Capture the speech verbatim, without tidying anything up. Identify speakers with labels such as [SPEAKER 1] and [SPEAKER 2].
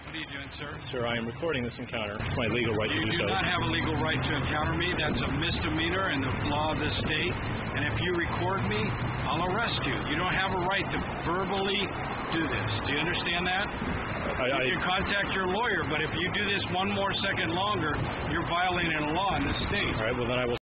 [SPEAKER 1] What are you doing, sir?
[SPEAKER 2] Sir, I am recording this encounter. It's my legal right
[SPEAKER 1] you
[SPEAKER 2] to do so.
[SPEAKER 1] You do not have a legal right to encounter me. That's a misdemeanor in the law of this state. And if you record me, I'll arrest you. You don't have a right to verbally do this. Do you understand that?
[SPEAKER 2] I,
[SPEAKER 1] you can
[SPEAKER 2] I,
[SPEAKER 1] contact your lawyer, but if you do this one more second longer, you're violating a law in this state.
[SPEAKER 2] All right, well, then I will